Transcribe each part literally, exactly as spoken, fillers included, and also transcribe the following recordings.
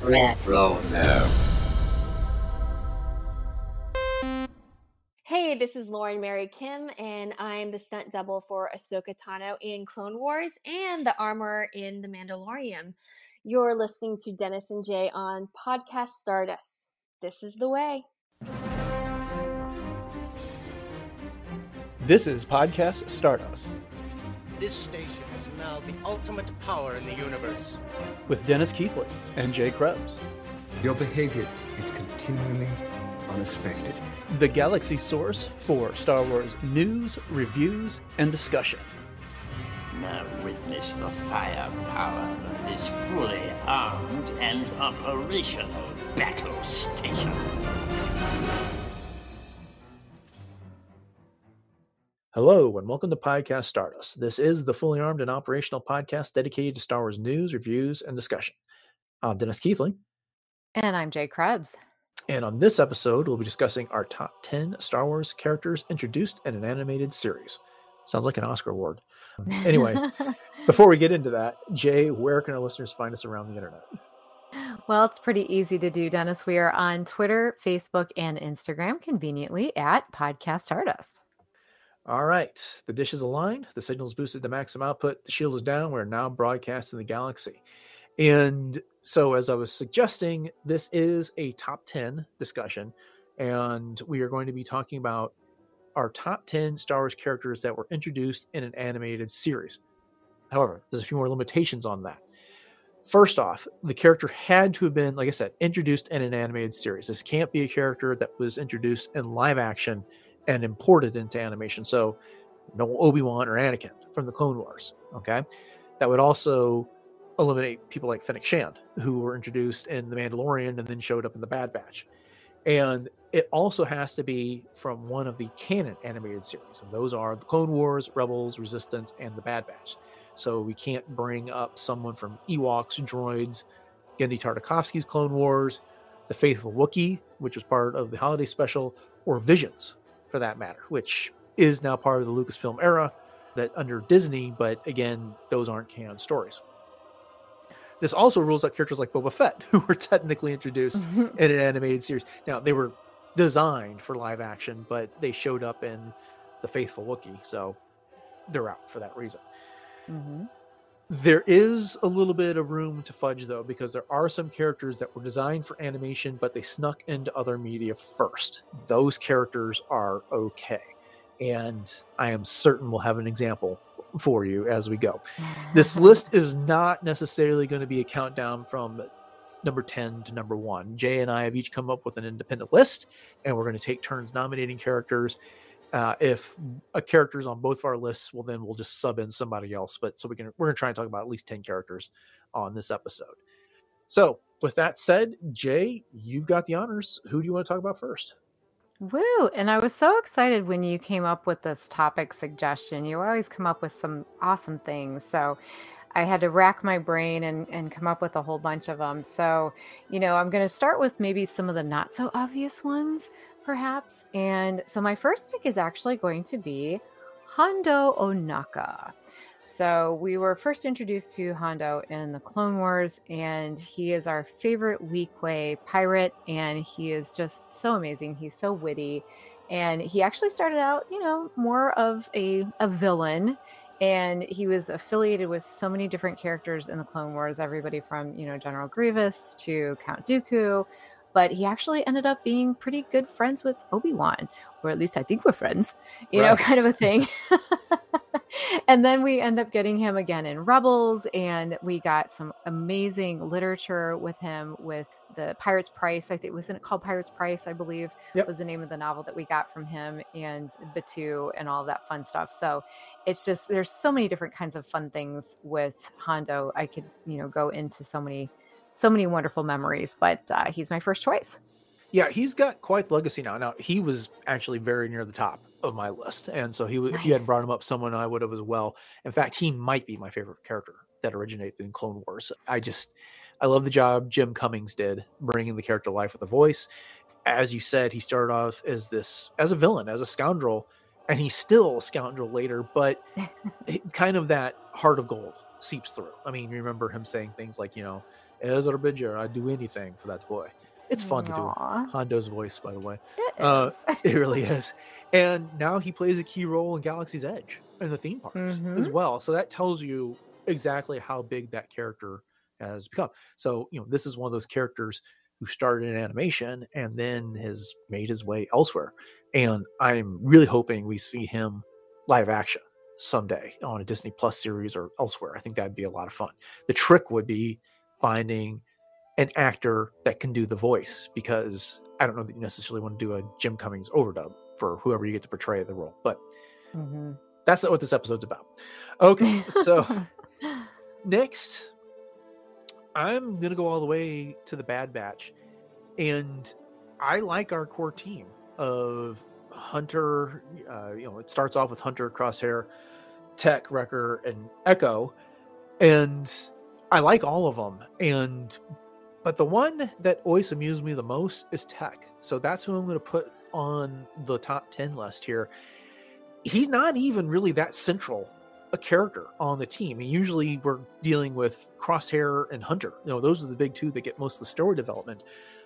Retro. No. Hey, this is Lauren Mary Kim, and I'm the stunt double for Ahsoka Tano in Clone Wars and the armorer in The Mandalorian. You're listening to Dennis and Jay on Podcast Stardust. This is the way. This is Podcast Stardust. This station is now the ultimate power in the universe. With Dennis Keithley and Jay Krebs. Your behavior is continually unexpected. The galaxy source for Star Wars news, reviews, and discussion. Now witness the firepower of this fully armed and operational battle station. Hello, and welcome to Podcast Stardust. This is the fully armed and operational podcast dedicated to Star Wars news, reviews, and discussion. I'm Dennis Keithley. And I'm Jay Krebs. And on this episode, we'll be discussing our top ten Star Wars characters introduced in an animated series. Sounds like an Oscar award. Anyway, before we get into that, Jay, where can our listeners find us around the internet? Well, it's pretty easy to do, Dennis. We are on Twitter, Facebook, and Instagram, conveniently at Podcast Stardust. All right. The dish is aligned. The signal is boosted to maximum output. The shield is down. We're now broadcasting the galaxy. And so, as I was suggesting, this is a top ten discussion. And we are going to be talking about our top ten Star Wars characters that were introduced in an animated series. However, there's a few more limitations on that. First off, the character had to have been, like I said, introduced in an animated series. This can't be a character that was introduced in live action and imported into animation. So no Obi-Wan or Anakin from the Clone Wars. Okay. That would also eliminate people like Fennec Shand, who were introduced in The Mandalorian and then showed up in the Bad Batch. And it also has to be from one of the canon animated series. And those are the Clone Wars, Rebels, Resistance, and the Bad Batch. So we can't bring up someone from Ewoks, Droids, Genndy Tartakovsky's Clone Wars, The Faithful Wookiee, which was part of the holiday special, or Visions, for that matter, which is now part of the Lucasfilm era that under Disney, but again, those aren't canon stories. This also rules out characters like Boba Fett, who were technically introduced in an animated series. Now, they were designed for live action, but they showed up in The Faithful Wookiee, so they're out for that reason. Mm-hmm. There is a little bit of room to fudge, though, because there are some characters that were designed for animation, but they snuck into other media first. Those characters are okay. And I am certain we'll have an example for you as we go. This list is not necessarily going to be a countdown from number ten to number one. Jay and I have each come up with an independent list, and we're going to take turns nominating characters. Uh, if a character is on both of our lists, well, then we'll just sub in somebody else. But so we can, we're going to try and talk about at least ten characters on this episode. So with that said, Jay, you've got the honors. Who do you want to talk about first? Woo! And I was so excited when you came up with this topic suggestion. You always come up with some awesome things. So I had to rack my brain and, and come up with a whole bunch of them. So, you know, I'm going to start with maybe some of the not so obvious ones, perhaps. And so my first pick is actually going to be Hondo Ohnaka. So we were first introduced to Hondo in the Clone Wars, and he is our favorite Weequay pirate, and he is just so amazing. He's so witty, and he actually started out, you know, more of a, a villain, and he was affiliated with so many different characters in the Clone Wars, everybody from, you know, General Grievous to Count Dooku. But he actually ended up being pretty good friends with Obi-Wan, or at least I think we're friends, you right. know, kind of a thing. And then we end up getting him again in Rebels, and we got some amazing literature with him with the Pirate's Price. I think, wasn't it called Pirate's Price, I believe, yep. was the name of the novel that we got from him, and Batu and all that fun stuff. So it's just, there's so many different kinds of fun things with Hondo. I could, you know, go into so many So many wonderful memories, but uh, he's my first choice. Yeah, he's got quite the legacy now. Now, he was actually very near the top of my list. And so he, nice. If you had brought him up, someone I would have as well. In fact, he might be my favorite character that originated in Clone Wars. I just, I love the job Jim Cummings did bringing the character to life with a voice. As you said, he started off as this, as a villain, as a scoundrel, and he's still a scoundrel later, but kind of that heart of gold seeps through. I mean, you remember him saying things like, you know, Ezra Bridger, I'd do anything for that boy. It's fun to Aw. do Hondo's voice, by the way. It Uh, is. it really is. And now he plays a key role in Galaxy's Edge and the theme parks Mhm. as well. So that tells you exactly how big that character has become. So, you know, this is one of those characters who started in animation and then has made his way elsewhere. And I'm really hoping we see him live action someday on a Disney Plus series or elsewhere. I think that'd be a lot of fun. The trick would be finding an actor that can do the voice, because I don't know that you necessarily want to do a Jim Cummings overdub for whoever you get to portray the role, but Mhm. that's not what this episode's about. Okay, so next, I'm gonna go all the way to the Bad Batch, and I like our core team of Hunter. Uh, you know, it starts off with Hunter, Crosshair, Tech, Wrecker, and Echo, and I like all of them. And but the one that always amused me the most is Tech. So that's who I'm going to put on the top ten list here. He's not even really that central a character on the team. And usually we're dealing with Crosshair and Hunter. You know, those are the big two that get most of the story development.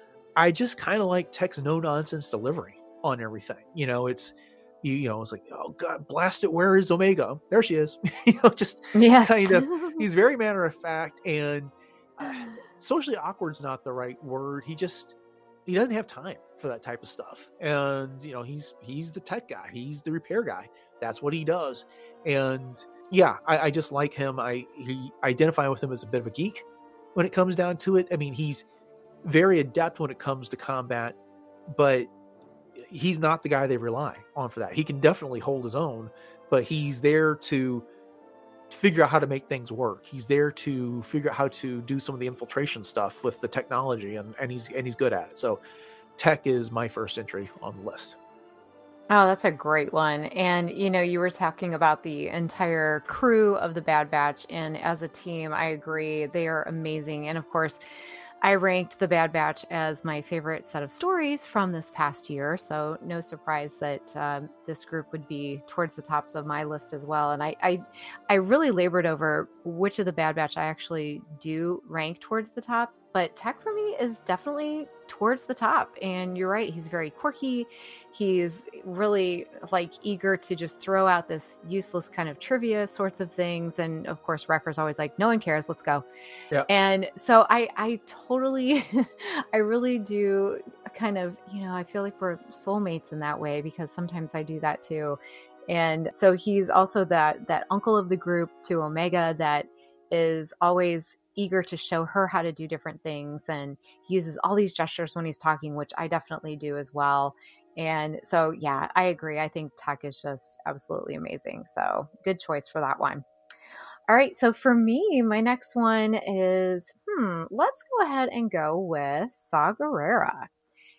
I just kind of like Tech's no-nonsense delivery on everything. You know, it's, you, you know, it's like, oh God, blast it. Where is Omega? There she is. You know, just Yes. kind of, he's very matter of fact, and uh, socially awkward is not the right word. He just, he doesn't have time for that type of stuff. And, you know, he's, he's the tech guy. He's the repair guy. That's what he does. And yeah, I, I just like him. I, he identify with him as a bit of a geek when it comes down to it. I mean, he's very adept when it comes to combat, but he's not the guy they rely on for that. He can definitely hold his own, but he's there to figure out how to make things work. He's there to figure out how to do some of the infiltration stuff with the technology, and, and he's and he's good at it. So Tech is my first entry on the list. Oh, that's a great one. And, you know, you were talking about the entire crew of the Bad Batch, and as a team, I agree. They are amazing. And of course, I ranked the Bad Batch as my favorite set of stories from this past year. So no surprise that um, this group would be towards the tops of my list as well. And I, I, I really labored over which of the Bad Batch I actually do rank towards the top. But Tech for me is definitely towards the top. And you're right, he's very quirky. He's really like eager to just throw out this useless kind of trivia sorts of things. And of course, Wrecker's always like, no one cares, let's go. Yeah. And so I, I totally, I really do kind of, you know, I feel like we're soulmates in that way, because sometimes I do that too. And so he's also that, that uncle of the group to Omega that is always eager to show her how to do different things, and he uses all these gestures when he's talking, which I definitely do as well. And so yeah, I agree. I think Tech is just absolutely amazing. So good choice for that one. All right, so for me, my next one is hmm let's go ahead and go with Saw Gerrera.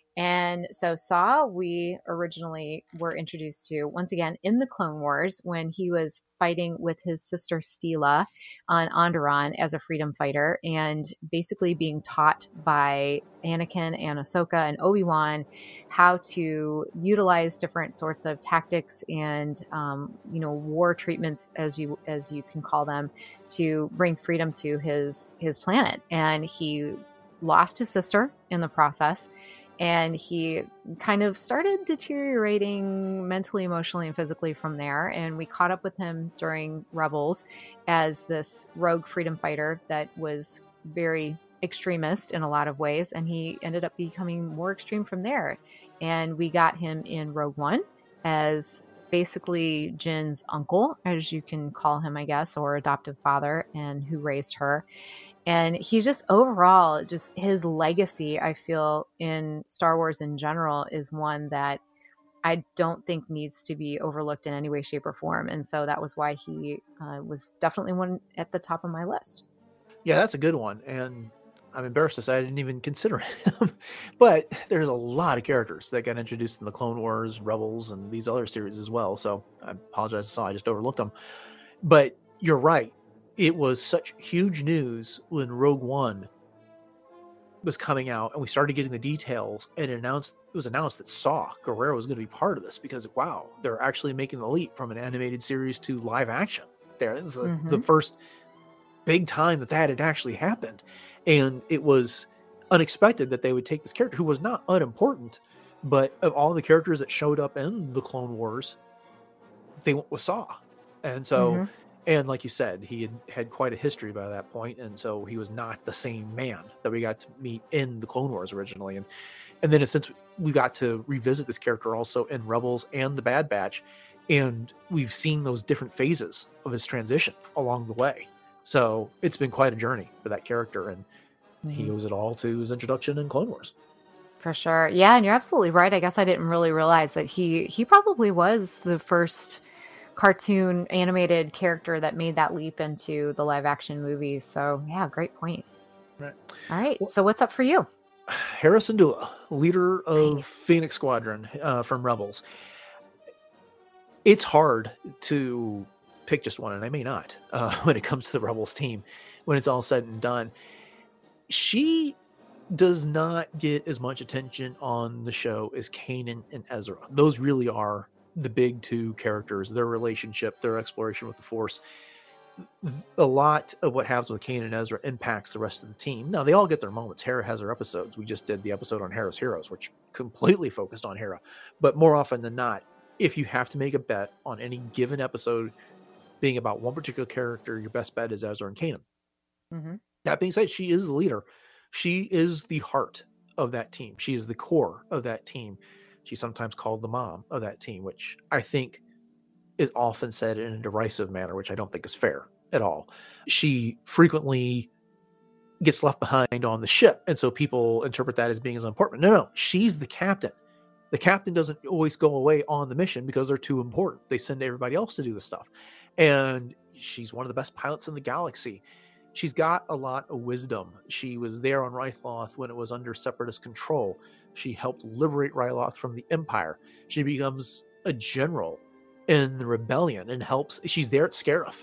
And so Saw, we originally were introduced to, once again, in the Clone Wars, when he was fighting with his sister Steela on Onderon as a freedom fighter, and basically being taught by Anakin and Ahsoka and Obi-Wan how to utilize different sorts of tactics and, um, you know, war treatments, as you as you can call them, to bring freedom to his his planet. And he lost his sister in the process. And he kind of started deteriorating mentally, emotionally, and physically from there. And we caught up with him during Rebels as this rogue freedom fighter that was very extremist in a lot of ways. And he ended up becoming more extreme from there. And we got him in Rogue One as basically Jin's uncle, as you can call him, I guess, or adoptive father, and who raised her. And he's just overall, just his legacy, I feel, in Star Wars in general is one that I don't think needs to be overlooked in any way, shape, or form. And so that was why he uh, was definitely one at the top of my list. Yeah, that's a good one. And I'm embarrassed to say I didn't even consider him. But there's a lot of characters that got introduced in the Clone Wars, Rebels, and these other series as well. So I apologize. I just overlooked them. But you're right. It was such huge news when Rogue One was coming out and we started getting the details, and it announced it was announced that Saw Gerrera was going to be part of this, because wow, they're actually making the leap from an animated series to live action. There, this is Mm-hmm. the first big time that that had actually happened. And it was unexpected that they would take this character who was not unimportant, but of all the characters that showed up in the Clone Wars, they went with Saw. And so, Mm-hmm. and like you said, he had had quite a history by that point, and so he was not the same man that we got to meet in the Clone Wars originally. And and then since we got to revisit this character also in Rebels and the Bad Batch, and we've seen those different phases of his transition along the way. So it's been quite a journey for that character, and mm-hmm. he owes it all to his introduction in Clone Wars. For sure. Yeah, and you're absolutely right. I guess I didn't really realize that he he probably was the first cartoon animated character that made that leap into the live action movies. So yeah, great point. Right. All right. Well, so what's up for you? Hera Syndulla, leader of nice. Phoenix Squadron uh, from Rebels. It's hard to pick just one, and I may not, uh, when it comes to the Rebels team, when it's all said and done. She does not get as much attention on the show as Kanan and Ezra. Those really are the big two characters, their relationship, their exploration with the Force. A lot of what happens with Kanan and Ezra impacts the rest of the team. Now, they all get their moments. Hera has her episodes. We just did the episode on Hera's Heroes, which completely focused on Hera. But more often than not, if you have to make a bet on any given episode being about one particular character, your best bet is Ezra and Kanan. Mm-hmm. That being said, she is the leader. She is the heart of that team. She is the core of that team. She's sometimes called the mom of that team, which I think is often said in a derisive manner, which I don't think is fair at all. She frequently gets left behind on the ship, and so people interpret that as being as important. No, no, she's the captain. The captain doesn't always go away on the mission because they're too important. They send everybody else to do the stuff. And she's one of the best pilots in the galaxy. She's got a lot of wisdom. She was there on Ryloth when it was under Separatist control. She helped liberate Ryloth from the Empire. She becomes a general in the rebellion and helps. She's there at Scarif.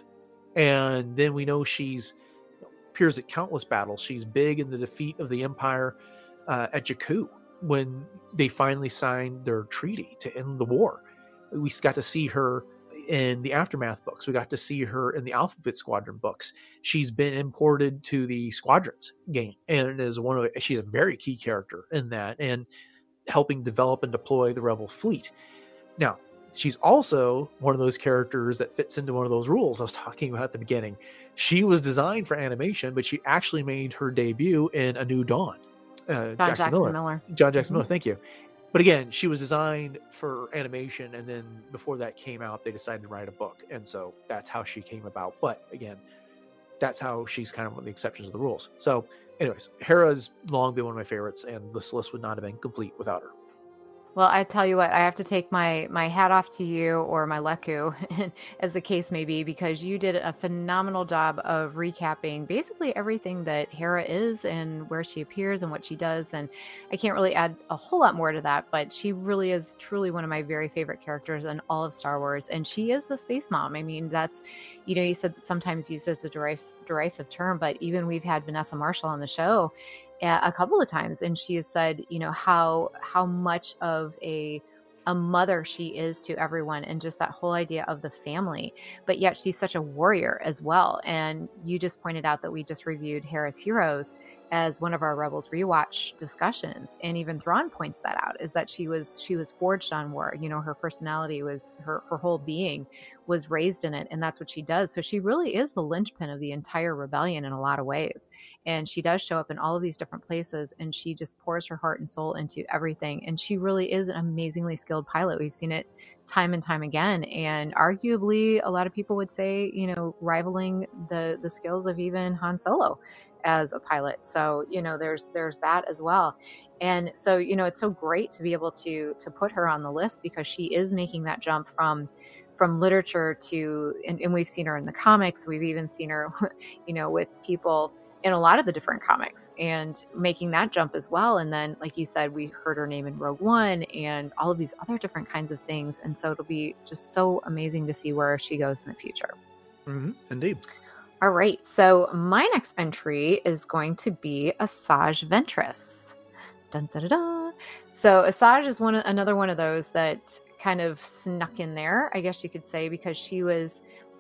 And then we know she's appears at countless battles. She's big in the defeat of the Empire uh, at Jakku when they finally signed their treaty to end the war. We got to see her in the Aftermath books. We got to see her in the Alphabet Squadron books. She's been imported to the Squadrons game and is one of she's a very key character in that and helping develop and deploy the Rebel fleet. Now, she's also one of those characters that fits into one of those rules I was talking about at the beginning. She was designed for animation, but she actually made her debut in A New Dawn. Uh, John Jackson, Jackson Miller. Miller. John Jackson Mm-hmm. Miller, thank you. But again, she was designed for animation, and then before that came out, they decided to write a book, and so that's how she came about. But again, that's how she's kind of one of the exceptions of the rules. So anyways, Hera's long been one of my favorites, and this list would not have been complete without her. Well, I tell you what, I have to take my my hat off to you, or my leku, as the case may be, because you did a phenomenal job of recapping basically everything that Hera is and where she appears and what she does. And I can't really add a whole lot more to that, but she really is truly one of my very favorite characters in all of Star Wars. And she is the space mom. I mean, that's, you know, you said sometimes used as a deris- derisive term, but even we've had Vanessa Marshall on the show a couple of times, and she has said, you know, how how much of a a mother she is to everyone, and just that whole idea of the family, but yet she's such a warrior as well. And you just pointed out that we just reviewed Hera's Heroes as one of our Rebels rewatch discussions, and even Thrawn points that out, is that she was she was forged on war. You know, her personality was her her whole being was raised in it, and that's what she does. So she really is the linchpin of the entire rebellion in a lot of ways, and she does show up in all of these different places, and she just pours her heart and soul into everything. And she really is an amazingly skilled pilot. We've seen it time and time again, and arguably a lot of people would say, you know, rivaling the the skills of even Han Solo as a pilot. So, you know, there's there's that as well. And so, you know, it's so great to be able to to put her on the list, because she is making that jump from from literature to, and, and we've seen her in the comics. We've even seen her, you know, with people in a lot of the different comics, and making that jump as well. And then, like you said, we heard her name in Rogue One and all of these other different kinds of things. And so it'll be just so amazing to see where she goes in the future. Mm-hmm. Indeed. All right. So my next entry is going to be Asajj Ventress. Dun, dun, dun, dun. So Asajj is one another one of those that kind of snuck in there, I guess you could say, because she was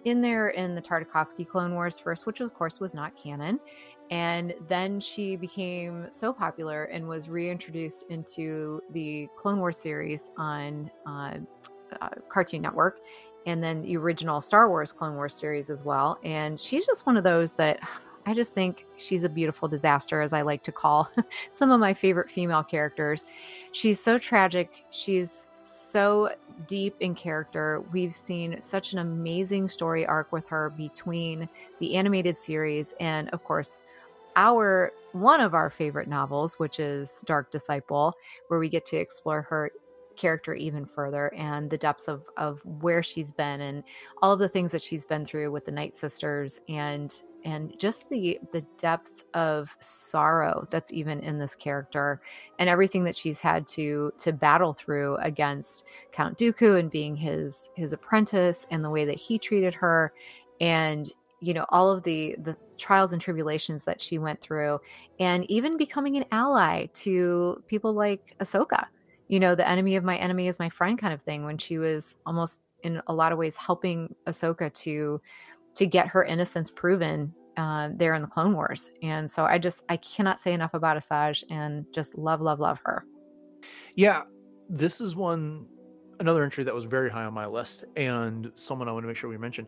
in there in the Tartakovsky Clone Wars first, which of course was not canon. And then she became so popular and was reintroduced into the Clone Wars series on uh, uh, Cartoon Network, and then the original Star Wars Clone Wars series as well. And she's just one of those that I just think she's a beautiful disaster, as I like to call some of my favorite female characters. She's so tragic. She's so deep in character. We've seen such an amazing story arc with her between the animated series and, of course, our one of our favorite novels, which is Dark Disciple, where we get to explore her character even further and the depths of of where she's been and all of the things that she's been through with the Night Sisters, and and just the the depth of sorrow that's even in this character, and everything that she's had to to battle through against Count Dooku and being his his apprentice, and the way that he treated her, and you know, all of the the trials and tribulations that she went through, and even becoming an ally to people like Ahsoka. You know, the enemy of my enemy is my friend kind of thing, when she was almost in a lot of ways helping Ahsoka to to get her innocence proven uh, there in the Clone Wars. And so I just, I cannot say enough about Asajj, and just love, love, love her. Yeah, this is one, another entry that was very high on my list, and someone I want to make sure we mention.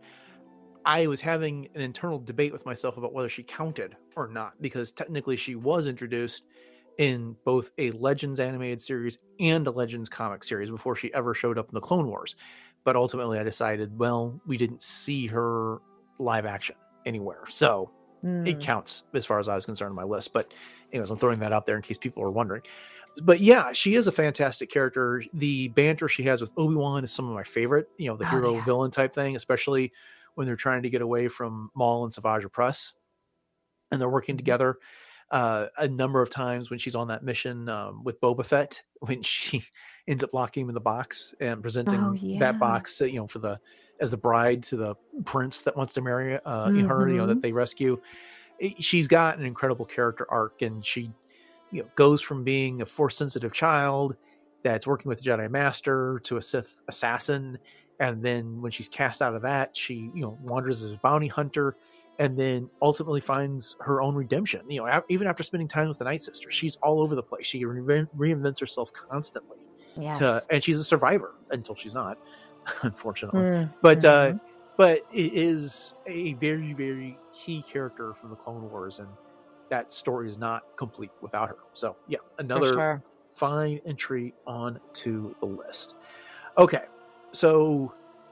I was having an internal debate with myself about whether she counted or not, because technically she was introduced in both a Legends animated series and a Legends comic series before she ever showed up in the Clone Wars. But ultimately I decided, well, we didn't see her live action anywhere, so mm. it counts as far as I was concerned on my list. But anyways, I'm throwing that out there in case people are wondering. But yeah, she is a fantastic character. The banter she has with Obi-Wan is some of my favorite, you know, the oh, hero yeah. villain type thing, especially when they're trying to get away from Maul and Savage Opress, and they're working mm-hmm. together. Uh, a number of times when she's on that mission um, with Boba Fett, when she ends up locking him in the box and presenting oh, yeah. that box, you know, for the as the bride to the prince that wants to marry uh, mm-hmm. her, you know, that they rescue. She's got an incredible character arc, and she, you know, goes from being a force sensitive child that's working with the Jedi Master to a Sith assassin, and then when she's cast out of that, she, you know, wanders as a bounty hunter, and then ultimately finds her own redemption. You know, even after spending time with the Night Sisters, she's all over the place. She re- reinvents herself constantly. Yes. To, and she's a survivor until she's not, unfortunately. Mm. But mm-hmm. uh, but it is a very, very key character from the Clone Wars, and that story is not complete without her. So yeah, another sure. fine entry on to the list. Okay, so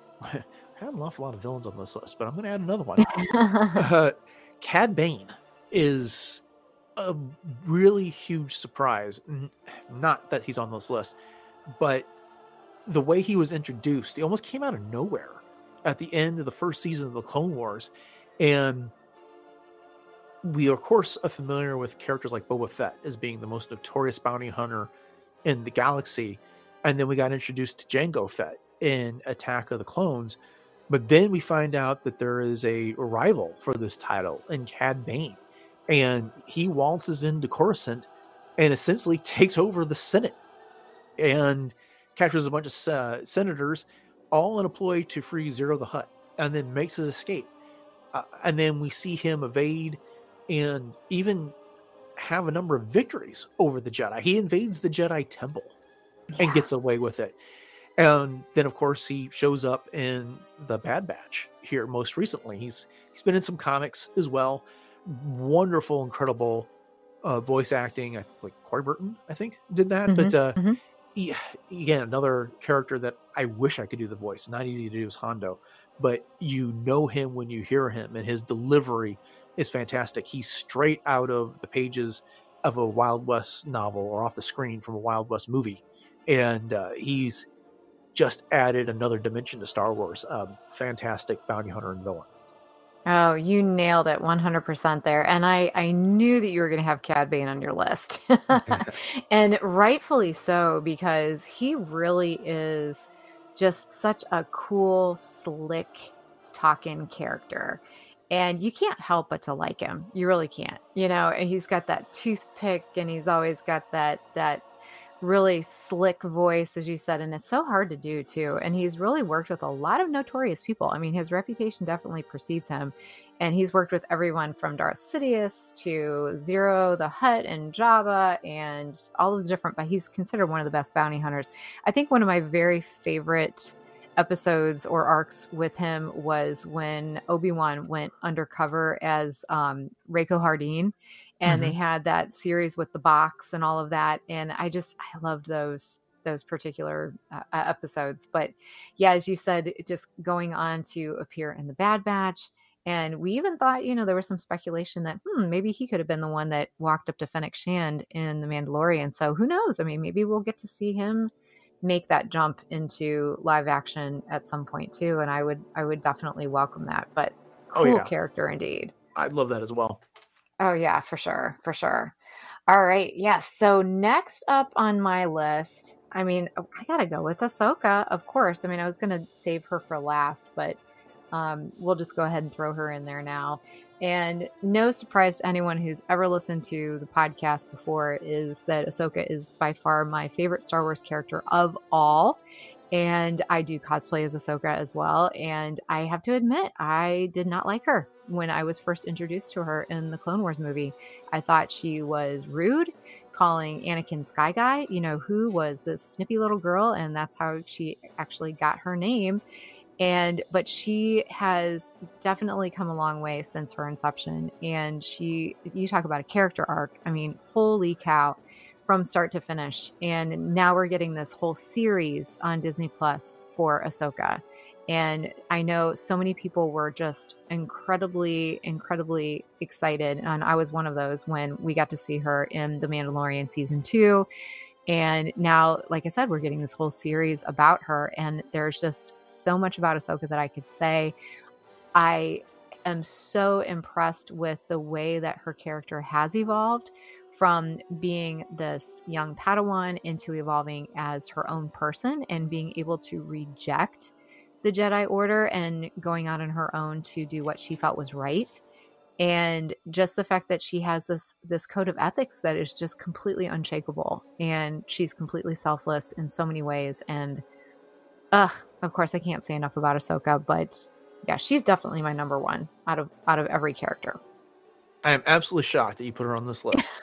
I had an awful lot of villains on this list, but I'm going to add another one. uh, Cad Bane is a really huge surprise. Not that he's on this list, but the way he was introduced, he almost came out of nowhere at the end of the first season of the Clone Wars. And we, of course, are familiar with characters like Boba Fett as being the most notorious bounty hunter in the galaxy. And then we got introduced to Jango Fett in Attack of the Clones. But then we find out that there is a rival for this title in Cad Bane. And he waltzes into Coruscant and essentially takes over the Senate and captures a bunch of uh, senators, all in a ploy to free Zero the Hutt, and then makes his escape. Uh, and then we see him evade and even have a number of victories over the Jedi. He invades the Jedi Temple yeah. and gets away with it. And then, of course, he shows up in the Bad Batch here most recently. He's he's been in some comics as well. Wonderful, incredible uh, voice acting. I think, like Corey Burton, I think, did that. Mm-hmm, but uh, mm-hmm. he, again, another character that I wish I could do the voice. Not easy to do is Hondo, but you know him when you hear him, and his delivery is fantastic. He's straight out of the pages of a Wild West novel or off the screen from a Wild West movie, and uh, he's just added another dimension to Star Wars. Um, fantastic bounty hunter and villain. Oh, you nailed it one hundred percent there. And I, I knew that you were going to have Cad Bane on your list. And rightfully so, because he really is just such a cool, slick talking character. And you can't help but to like him. You really can't. You know, and he's got that toothpick, and he's always got that that really slick voice, as you said, and it's so hard to do too. And he's really worked with a lot of notorious people. I mean, his reputation definitely precedes him, and he's worked with everyone from Darth Sidious to Zero the Hutt and Jabba and all of the different, but he's considered one of the best bounty hunters. I think one of my very favorite episodes or arcs with him was when Obi-Wan went undercover as um, Reiko Hardeen, and Mhm. they had that series with the box and all of that. And I just, I loved those, those particular uh, uh, episodes. But yeah, as you said, it just going on to appear in the Bad Batch. And we even thought, you know, there was some speculation that hmm, maybe he could have been the one that walked up to Fennec Shand in The Mandalorian. So who knows? I mean, maybe we'll get to see him make that jump into live action at some point too. And I would, I would definitely welcome that. But Oh, cool yeah. character indeed. I'd love that as well. Oh yeah, for sure. For sure. All right. Yes. So next up on my list, I mean, I gotta go with Ahsoka, of course. I mean, I was gonna save her for last, but um, we'll just go ahead and throw her in there now. And no surprise to anyone who's ever listened to the podcast before is that Ahsoka is by far my favorite Star Wars character of all. And I do cosplay as Ahsoka as well. And I have to admit, I did not like her when I was first introduced to her in the Clone Wars movie. I thought she was rude, calling Anakin Sky Guy, you know, who was this snippy little girl. And that's how she actually got her name. And, but she has definitely come a long way since her inception. And she, you talk about a character arc. I mean, holy cow, from start to finish. And now we're getting this whole series on Disney Plus for Ahsoka. And I know so many people were just incredibly, incredibly excited. And I was one of those when we got to see her in The Mandalorian season two. And now, like I said, we're getting this whole series about her. And there's just so much about Ahsoka that I could say. I am so impressed with the way that her character has evolved from being this young Padawan into evolving as her own person and being able to reject the Jedi Order and going out on her own to do what she felt was right. And just the fact that she has this this code of ethics that is just completely unshakable, and she's completely selfless in so many ways. And uh, of course, I can't say enough about Ahsoka, but yeah, she's definitely my number one out of out of every character. I am absolutely shocked that you put her on this list.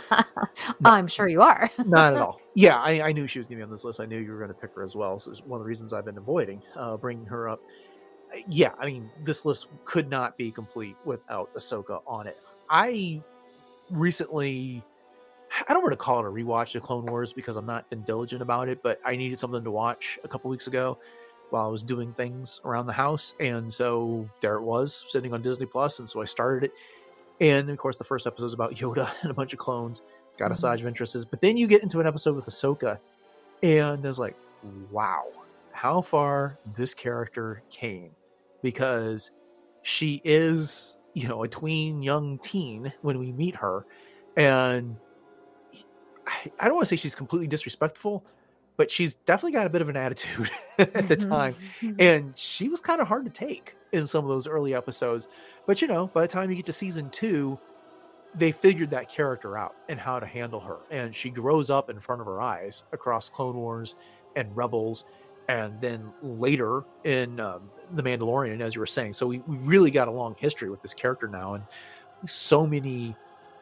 No, I'm sure you are. Not at all. Yeah, I, I knew she was going to be on this list. I knew you were going to pick her as well. So it's one of the reasons I've been avoiding uh, bringing her up. Yeah, I mean, this list could not be complete without Ahsoka on it. I recently, I don't want to call it a rewatch of Clone Wars because I'm not been diligent about it, but I needed something to watch a couple weeks ago while I was doing things around the house. And so there it was sitting on Disney Plus. And so I started it. And of course, the first episode is about Yoda and a bunch of clones. It's got Mm-hmm. a Asajj Ventress. But then you get into an episode with Ahsoka, and I was like, wow, how far this character came. Because she is, you know, a tween young teen when we meet her. And I, I don't want to say she's completely disrespectful, but she's definitely got a bit of an attitude at the time. And she was kind of hard to take in some of those early episodes. But, you know, by the time you get to season two, they figured that character out and how to handle her. And she grows up in front of her eyes across Clone Wars and Rebels. And then later in um, The Mandalorian, as you were saying. So we, we really got a long history with this character now. And so many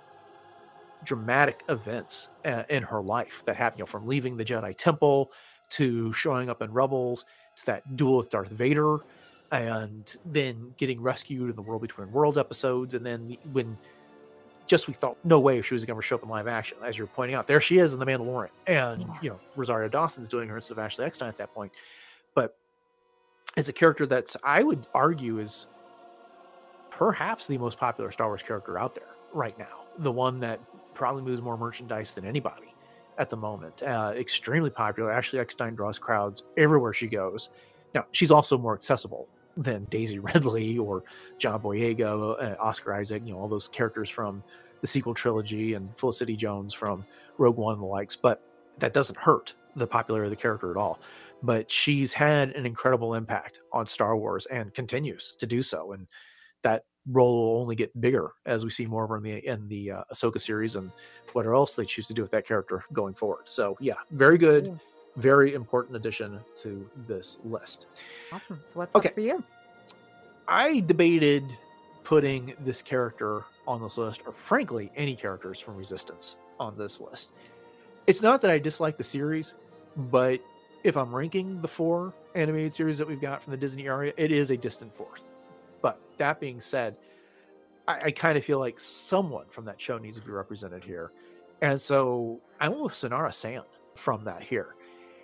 dramatic events uh, in her life that happen, you know, from leaving the Jedi Temple to showing up in Rebels to that duel with Darth Vader, and then getting rescued in the World Between Worlds episodes. And then when just we thought no way she was going to show up in live action, as you're pointing out, there she is in The Mandalorian. And, yeah. you know, Rosario Dawson's doing her instead of Ashley Eckstein at that point. But it's a character that's, I would argue, is perhaps the most popular Star Wars character out there right now. The one that probably moves more merchandise than anybody at the moment. Uh, extremely popular. Ashley Eckstein draws crowds everywhere she goes. Now, she's also more accessible than Daisy Ridley or John Boyega, uh, Oscar Isaac, you know, all those characters from the sequel trilogy, and Felicity Jones from Rogue One and the likes. But that doesn't hurt the popularity of the character at all. But she's had an incredible impact on Star Wars and continues to do so. And that role will only get bigger as we see more of her in the in the uh, Ahsoka series and what else they choose to do with that character going forward. So yeah, very good, Ooh, very important addition to this list. awesome. So what's Okay. up for you? I debated putting this character on this list, or frankly, any characters from Resistance on this list. It's not that I dislike the series, but if I'm ranking the four animated series that we've got from the Disney area, it is a distant fourth. But that being said, I, I kind of feel like someone from that show needs to be represented here. And so I went with Sonara Sand from that here.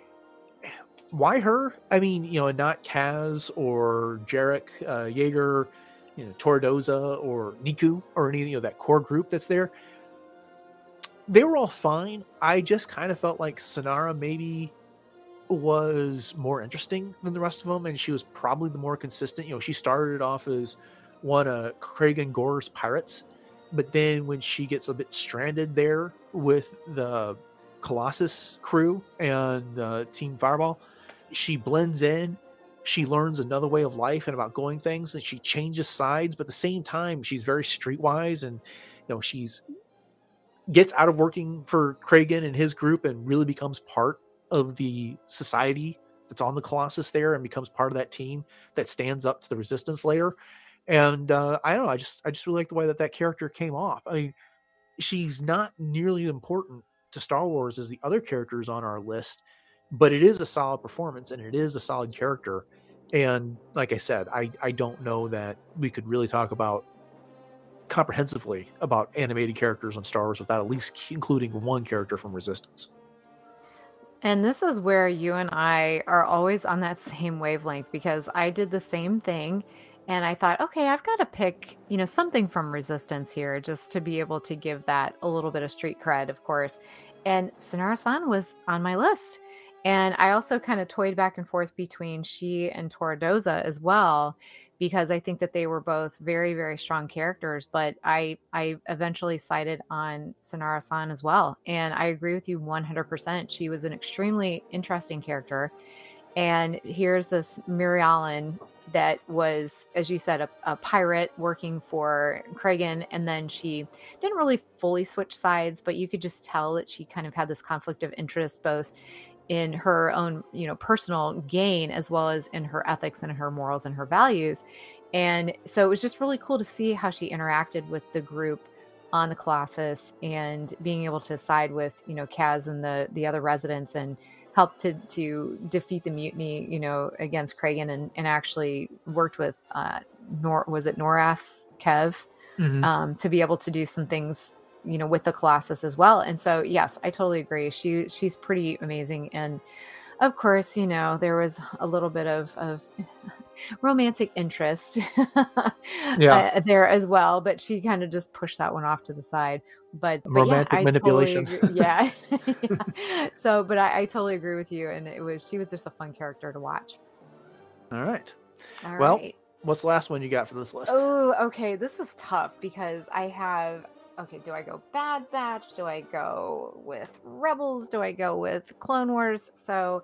Why her? I mean, you know, and not Kaz or Jarek, uh, Yeager, you know, Tordoza or Niku or any, you know, that core group that's there. They were all fine. I just kind of felt like Sonara maybe was more interesting than the rest of them, and she was probably the more consistent. You know, she started off as one of Kragan Gore's pirates, but then when she gets a bit stranded there with the Colossus crew and uh, Team Fireball, she blends in. She learns another way of life and about going things, and she changes sides, but at the same time, she's very streetwise, and you know, she's gets out of working for Kragan and his group and really becomes part of the society that's on the Colossus there and becomes part of that team that stands up to the resistance layer. And uh, I don't know, I just I just really like the way that that character came off. I mean, she's not nearly important to Star Wars as the other characters on our list, but it is a solid performance and it is a solid character. And like I said, I, I don't know that we could really talk about comprehensively about animated characters on Star Wars without at least including one character from Resistance. And this is where you and I are always on that same wavelength, because I did the same thing and I thought, okay, I've got to pick, you know, something from Resistance here just to be able to give that a little bit of street cred, of course. And Sonara-san was on my list. And I also kind of toyed back and forth between she and Toradoza as well, because I think that they were both very, very strong characters. But I I eventually sided on Sonara-san as well. And I agree with you one hundred percent. She was an extremely interesting character. And here's this Mary Allen that was, as you said, a, a pirate working for Kragan. And then she didn't really fully switch sides, but you could just tell that she kind of had this conflict of interest, both in her own, you know, personal gain, as well as in her ethics and her morals and her values. And so it was just really cool to see how she interacted with the group on the Colossus and being able to side with, you know, Kaz and the, the other residents and help to, to defeat the mutiny, you know, against Kragan, and, and actually worked with, uh, Nor, was it Norath Kev, Mm-hmm. um, to be able to do some things, you know, with the Colossus as well. And so, yes, I totally agree. She, she's pretty amazing. And of course, you know, there was a little bit of, of romantic interest Yeah. uh, there as well, but she kind of just pushed that one off to the side. But, but Romantic yeah, I manipulation. Totally agree. Yeah. Yeah. So, but I, I totally agree with you. And it was, she was just a fun character to watch. All right. All Well, right. what's the last one you got for this list? Oh, okay. This is tough because I have, okay, do I go Bad Batch? Do I go with Rebels? Do I go with Clone Wars? So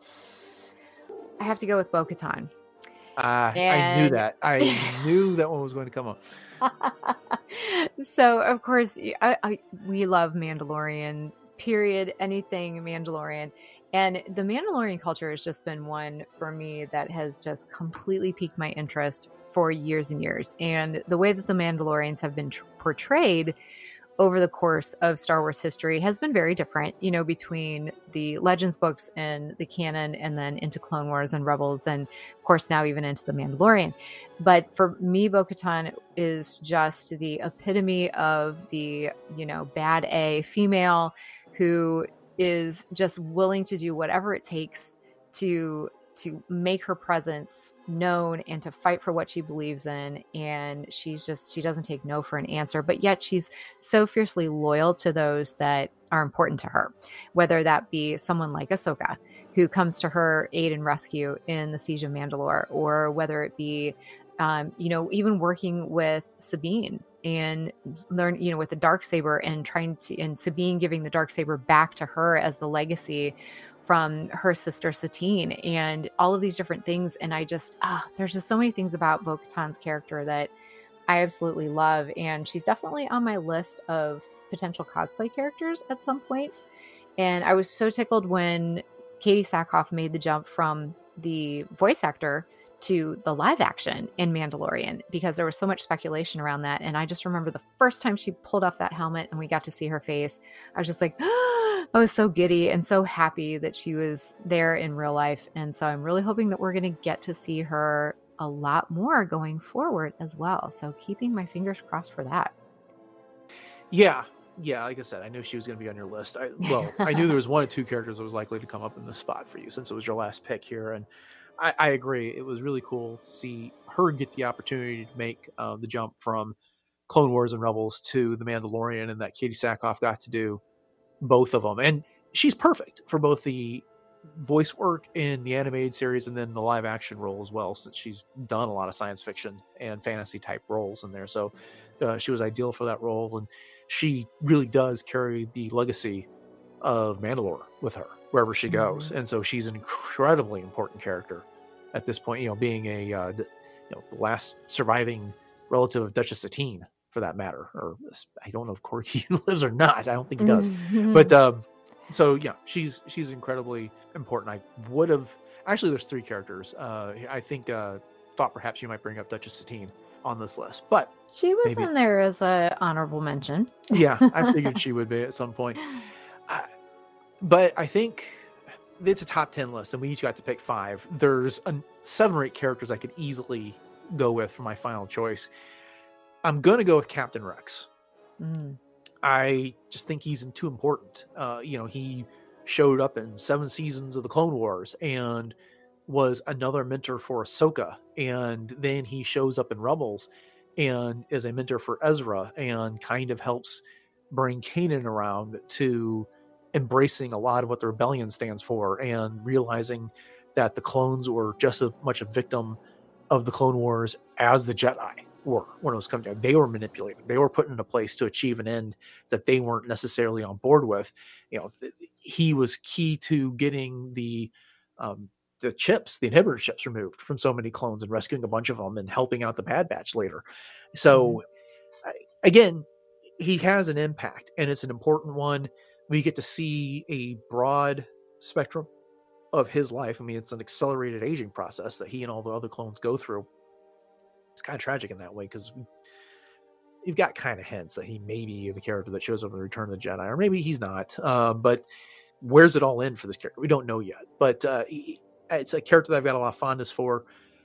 I have to go with Bo-Katan. Uh, I knew And- that. I knew that one was going to come up. So, of course, I, I, we love Mandalorian, period, anything Mandalorian. And the Mandalorian culture has just been one for me that has just completely piqued my interest for years and years. And the way that the Mandalorians have been tr- portrayed over the course of Star Wars history has been very different, you know, between the Legends books and the canon, and then into Clone Wars and Rebels, and of course now even into the Mandalorian. But for me, Bo-Katan is just the epitome of the, you know, bad A female who is just willing to do whatever it takes to to make her presence known and to fight for what she believes in. And she's just, she doesn't take no for an answer, but yet she's so fiercely loyal to those that are important to her, whether that be someone like Ahsoka, who comes to her aid and rescue in the Siege of Mandalore, or whether it be, um, you know, even working with Sabine and learn, you know, with the Darksaber and trying to, and Sabine giving the Darksaber back to her as the legacy from her sister Satine, and all of these different things. And I just, ah, there's just so many things about Bo-Katan's character that I absolutely love. And she's definitely on my list of potential cosplay characters at some point. And I was so tickled when Katie Sackhoff made the jump from the voice actor to the live action in Mandalorian, because there was so much speculation around that. And I just remember the first time she pulled off that helmet and we got to see her face, I was just like, I was so giddy and so happy that she was there in real life. And so I'm really hoping that we're going to get to see her a lot more going forward as well. So keeping my fingers crossed for that. Yeah. Yeah, like I said, I knew she was going to be on your list. I, well, I knew there was one or two characters that was likely to come up in this spot for you since it was your last pick here. And I, I agree. It was really cool to see her get the opportunity to make uh, the jump from Clone Wars and Rebels to The Mandalorian, and that Katie Sackhoff got to do both of them. And she's perfect for both the voice work in the animated series and then the live action role as well, since she's done a lot of science fiction and fantasy type roles in there. So uh, she was ideal for that role. And she really does carry the legacy of Mandalore with her wherever she goes. Mm-hmm. And so she's an incredibly important character at this point, you know, being a, uh, you know, the last surviving relative of Duchess Satine for that matter. Or I don't know if Corky lives or not. I don't think he does. Mm-hmm. But um, so, yeah, she's, she's incredibly important. I would have, actually there's three characters. Uh, I think, uh, thought perhaps you might bring up Duchess Satine on this list, but she was maybe... in there as a honorable mention. Yeah, I figured she would be at some point. Uh, but I think it's a top ten list, and we each got to pick five. There's a, seven or eight characters I could easily go with for my final choice. I'm going to go with Captain Rex. Mm. I just think he's too important. Uh, you know, he showed up in seven seasons of the Clone Wars and was another mentor for Ahsoka, and then he shows up in Rebels and is a mentor for Ezra and kind of helps bring Kanan around to embracing a lot of what the rebellion stands for and realizing that the clones were just as much a victim of the Clone Wars as the Jedi were when it was coming down. They were manipulated. They were put in a place to achieve an end that they weren't necessarily on board with. You know, he was key to getting the um, the chips, the inhibitor chips removed from so many clones and rescuing a bunch of them and helping out the Bad Batch later. So mm-hmm. again, he has an impact and it's an important one. We get to see a broad spectrum of his life. I mean, it's an accelerated aging process that he and all the other clones go through. It's kind of tragic in that way because you've got kind of hints that he may be the character that shows up in Return of the Jedi, or maybe he's not. Uh, but where's it all in for this character? We don't know yet. But uh, he, it's a character that I've got a lot of fondness for.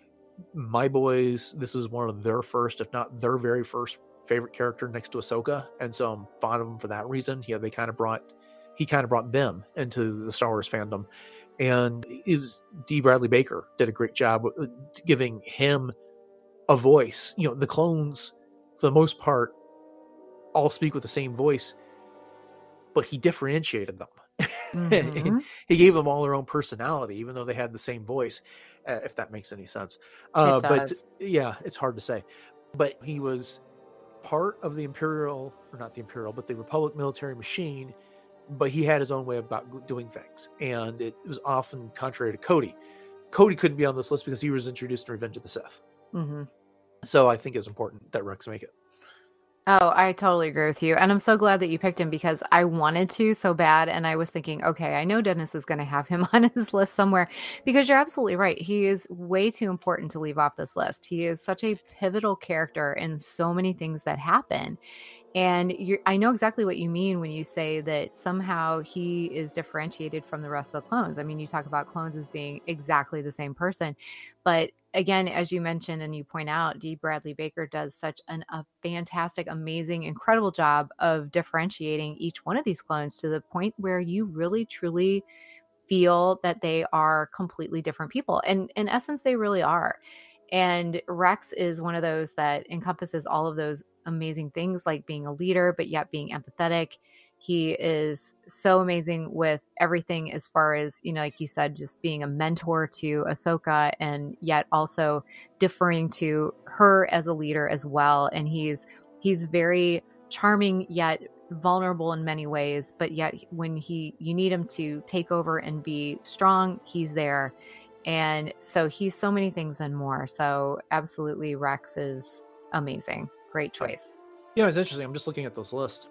My boys, this is one of their first, if not their very first favorite character next to Ahsoka. And so I'm fond of him for that reason. Yeah, they kind of brought, he kind of brought them into the Star Wars fandom. And it was D. Bradley Baker did a great job giving him a voice. You know, the clones, for the most part, all speak with the same voice, but he differentiated them. Mm-hmm. And he gave them all their own personality, even though they had the same voice, uh, if that makes any sense. Uh, it does. But yeah, it's hard to say. But he was part of the Imperial, or not the Imperial, but the Republic military machine, but he had his own way about doing things. And it was often contrary to Cody. Cody couldn't be on this list because he was introduced in Revenge of the Sith. Mm-hmm. So I think it's important that Rex make it. Oh, I totally agree with you. And I'm so glad that you picked him because I wanted to so bad. And I was thinking, okay, I know Dennis is going to have him on his list somewhere because you're absolutely right. He is way too important to leave off this list. He is such a pivotal character in so many things that happen. And you're, I know exactly what you mean when you say that somehow he is differentiated from the rest of the clones. I mean, you talk about clones as being exactly the same person. But again, as you mentioned and you point out, D. Bradley Baker does such an, a fantastic, amazing, incredible job of differentiating each one of these clones to the point where you really, truly feel that they are completely different people. And in essence, they really are. And Rex is one of those that encompasses all of those amazing things, like being a leader, but yet being empathetic. He is so amazing with everything as far as, you know, like you said, just being a mentor to Ahsoka and yet also deferring to her as a leader as well. And he's, he's very charming, yet vulnerable in many ways, but yet when he, you need him to take over and be strong, he's there. And so he's so many things and more. So absolutely Rex is amazing. Great choice. You know, it's interesting. I'm just looking at this list,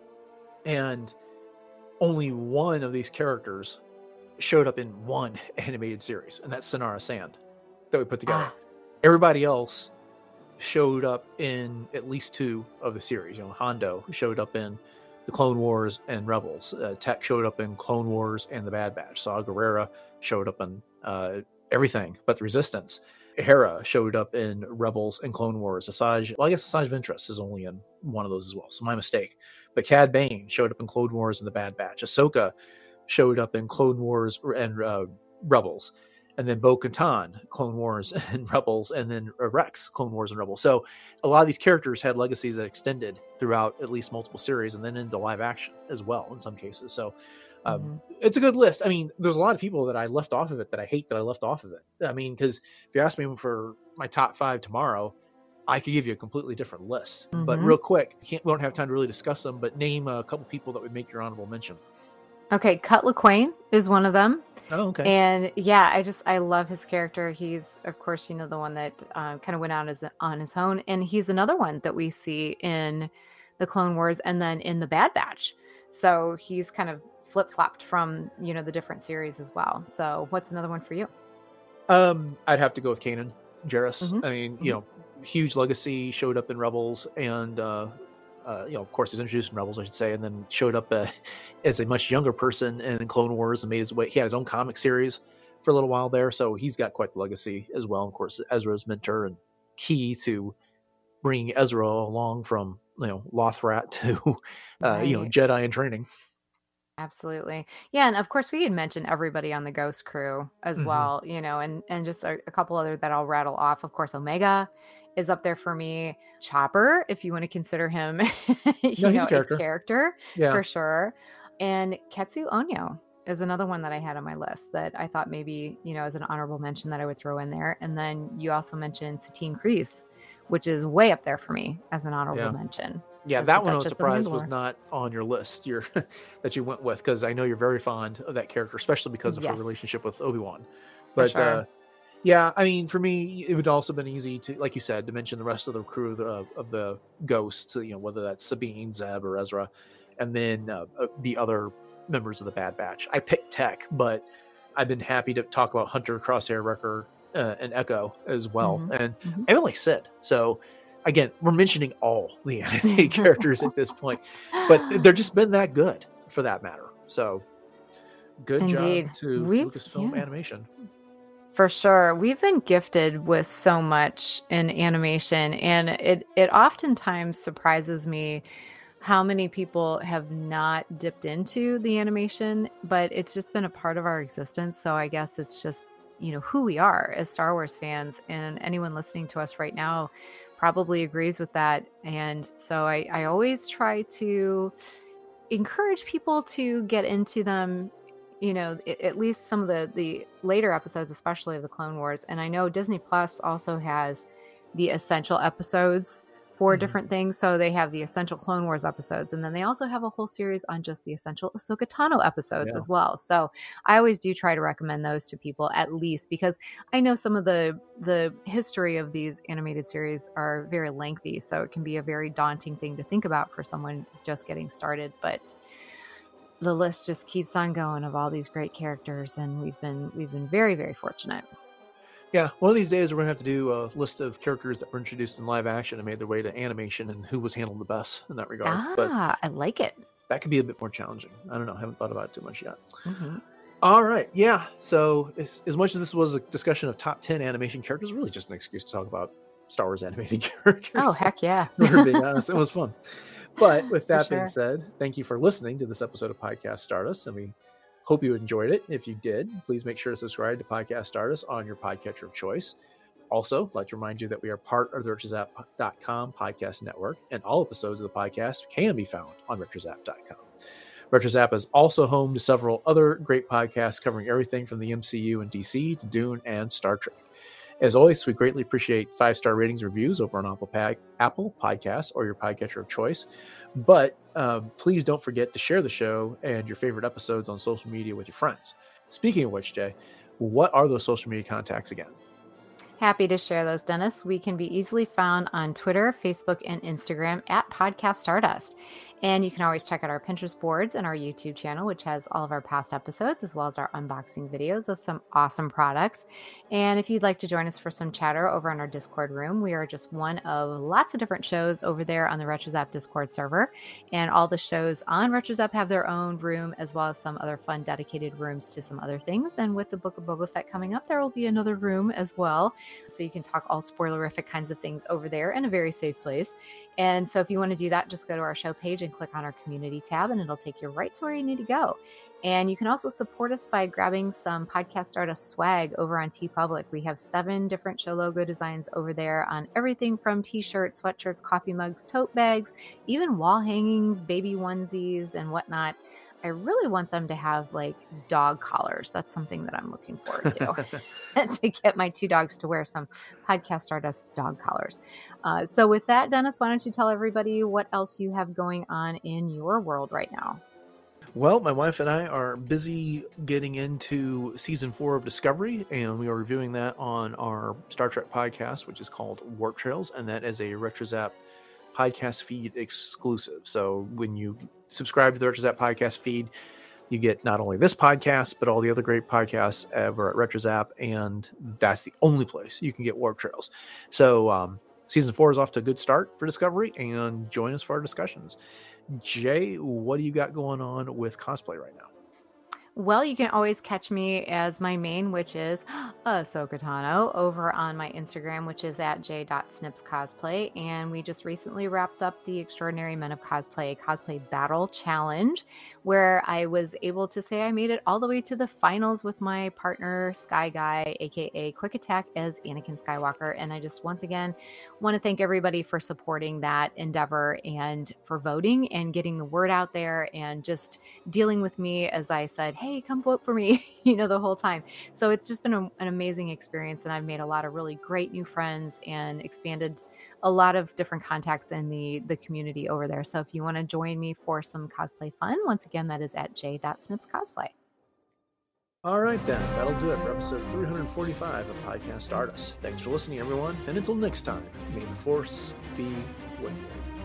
and only one of these characters showed up in one animated series, and that's Sonara Sand that we put together. Ah. Everybody else showed up in at least two of the series. You know, Hondo showed up in the Clone Wars and Rebels. Uh, Tech showed up in Clone Wars and the Bad Batch. Saw Gerrera showed up in uh, everything but the Resistance. Hera showed up in Rebels and Clone Wars. Asajj, well, I guess Asajj Ventress is only in one of those as well, so my mistake. But Cad Bane showed up in Clone Wars and the Bad Batch. Ahsoka showed up in Clone Wars and uh, Rebels. And then Bo-Katan, Clone Wars and Rebels, and then Rex, Clone Wars and Rebels. So a lot of these characters had legacies that extended throughout at least multiple series and then into live action as well in some cases. So um, mm-hmm. it's a good list. I mean, there's a lot of people that I left off of it that I hate that I left off of it. I mean, because if you ask me for my top five tomorrow, I could give you a completely different list. Mm-hmm. But real quick, can't, we don't have time to really discuss them, but name a couple people that would make your honorable mention. Okay, Cut LaQuaine is one of them. Oh, okay. And yeah, I just, I love his character. He's, of course, you know, the one that uh, kind of went out as on his own. And he's another one that we see in the Clone Wars and then in the Bad Batch. So he's kind of flip-flopped from, you know, the different series as well. So what's another one for you? Um, I'd have to go with Kanan Jarrus. Mm-hmm. I mean, mm-hmm. you know, huge legacy, showed up in Rebels and, uh, Uh, you know, of course, he's introduced in Rebels, I should say, and then showed up uh, as a much younger person in Clone Wars and made his way. He had his own comic series for a little while there, so he's got quite the legacy as well. Of course, Ezra's mentor and key to bringing Ezra along from, you know, Lothrat to, uh, Right. you know, Jedi in training. Absolutely. Yeah. And of course, we had mentioned everybody on the Ghost crew as Mhm. well, you know, and, and just a, a couple other that I'll rattle off. Of course, Omega is up there for me. Chopper, if you want to consider him, you No, he's know, a character. a character Yeah. for sure. And Ketsu Onyo is another one that I had on my list that I thought maybe, you know, as an honorable mention that I would throw in there. And then you also mentioned Satine Kryze, which is way up there for me as an honorable Yeah. mention. Yeah, as that the one I was Duchess of surprised was Mandalore. not on your list. Your that you went with, because I know you're very fond of that character, especially because of her Yes. relationship with Obi-Wan. But sure. uh, yeah, I mean, for me, it would also been easy to, like you said, to mention the rest of the crew of the, of the Ghosts. You know, whether that's Sabine, Zeb, or Ezra, and then uh, uh, the other members of the Bad Batch. I picked Tech, but I've been happy to talk about Hunter, Crosshair, Wrecker, uh, and Echo as well, Mhm. and Mhm. I even like Sid. So. Again, we're mentioning all the animated characters at this point, but they're just been that good for that matter. So good Indeed. job to We've- Lucasfilm yeah. Animation. For sure. We've been gifted with so much in animation, and it, it oftentimes surprises me how many people have not dipped into the animation, but it's just been a part of our existence. So I guess it's just, you know, who we are as Star Wars fans, and anyone listening to us right now probably agrees with that. And so I, I always try to encourage people to get into them, you know, i- at least some of the the later episodes, especially of the Clone Wars. And I know Disney Plus also has the essential episodes for Mhm. different things. So they have the essential Clone Wars episodes, and then they also have a whole series on just the essential Ahsoka Tano episodes Yeah. as well. So I always do try to recommend those to people, at least because I know some of the the history of these animated series are very lengthy, so it can be a very daunting thing to think about for someone just getting started. But the list just keeps on going of all these great characters, and we've been we've been very, very fortunate. Yeah, one of these days we're gonna have to do a list of characters that were introduced in live action and made their way to animation, and who was handled the best in that regard. But Ah, I like it. that could be a bit more challenging. I don't know. I haven't thought about it too much yet. Mhm. All right, yeah. So as, as much as this was a discussion of top ten animation characters, really just an excuse to talk about Star Wars animated characters. Oh, heck yeah. We're being honest, it was fun. But with that For being sure. said, thank you for listening to this episode of Podcast Stardust, and we hope you enjoyed it. If you did, please make sure to subscribe to Podcast Stardust on your podcatcher of choice. Also, I'd like to remind you that we are part of the retro zap dot com podcast network, and all episodes of the podcast can be found on retro zap dot com. RetroZap is also home to several other great podcasts covering everything from the M C U and D C to Dune and Star Trek. As always, we greatly appreciate five-star ratings and reviews over on Apple, Pag- Apple Podcasts or your podcatcher of choice. But um, please don't forget to share the show and your favorite episodes on social media with your friends. Speaking of which, Jay, what are those social media contacts again? Happy to share those, Dennis. We can be easily found on Twitter, Facebook, and Instagram at Podcast Stardust. And you can always check out our Pinterest boards and our YouTube channel, which has all of our past episodes, as well as our unboxing videos of some awesome products. And if you'd like to join us for some chatter over on our Discord room, we are just one of lots of different shows over there on the RetroZap Discord server. And all the shows on RetroZap have their own room, as well as some other fun dedicated rooms to some other things. And with the Book of Boba Fett coming up, there will be another room as well. So you can talk all spoilerific kinds of things over there in a very safe place. And so if you want to do that, just go to our show page and click on our community tab, and it'll take you right to where you need to go. And you can also support us by grabbing some Podcast Stardust swag over on TeePublic. We have seven different show logo designs over there on everything from t-shirts, sweatshirts, coffee mugs, tote bags, even wall hangings, baby onesies, and whatnot. I really want them to have like dog collars. That's something that I'm looking forward to, to get my two dogs to wear some Podcast Stardust dog collars. Uh, so with that, Dennis, why don't you tell everybody what else you have going on in your world right now? Well, my wife and I are busy getting into season four of Discovery, and we are reviewing that on our Star Trek podcast, which is called Warp Trails, and that is a RetroZap podcast feed exclusive. So when you subscribe to the RetroZap podcast feed, you get not only this podcast, but all the other great podcasts ever at RetroZap, and that's the only place you can get Warp Trails. So um, season four is off to a good start for Discovery, and join us for our discussions. Jay, what do you got going on with cosplay right now? Well, you can always catch me as my main, which is Ahsoka Tano, over on my Instagram, which is at j dot snips cosplay. And we just recently wrapped up the Extraordinary Men of Cosplay Cosplay Battle Challenge, where I was able to say I made it all the way to the finals with my partner, Sky Guy, aka Quick Attack, as Anakin Skywalker. And I just once again want to thank everybody for supporting that endeavor and for voting and getting the word out there and just dealing with me as I said, hey, come vote for me, you know, the whole time. So it's just been a, an amazing experience, and I've made a lot of really great new friends and expanded a lot of different contacts in the, the community over there. So if you want to join me for some cosplay fun, once again, that is at j dot snips cosplay. All right, then. That'll do it for episode three forty-five of Podcast Stardust. Thanks for listening, everyone. And until next time, may the Force be with you.